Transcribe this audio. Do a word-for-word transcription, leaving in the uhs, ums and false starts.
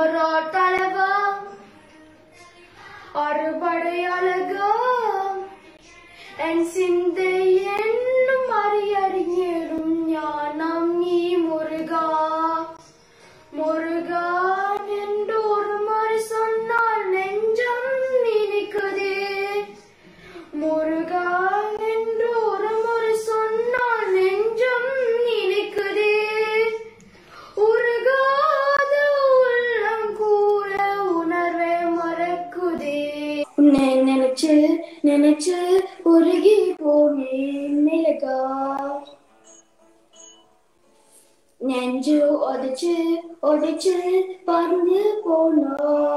ஒரு தலைவா அறுபடை அழகா என் சிந்தை என்னும் அறியறிஞரும் ஞானம் நீ முருகா முருகா என்று ஒரு முறை சொன்னால் நெஞ்சம் நினைக்குதே முருகா என்று ஒரு முறை சொன்னால் நெஞ்சம் நினைக்குதே உருகாத உள்ளம் கூற உணர்வே மறக்குதே உன்னை நினைச்சு நினைச்சு உருகி போனே மிளகா நெஞ்சு ஒடிச்சு ஒடிச்சு பறந்து போனா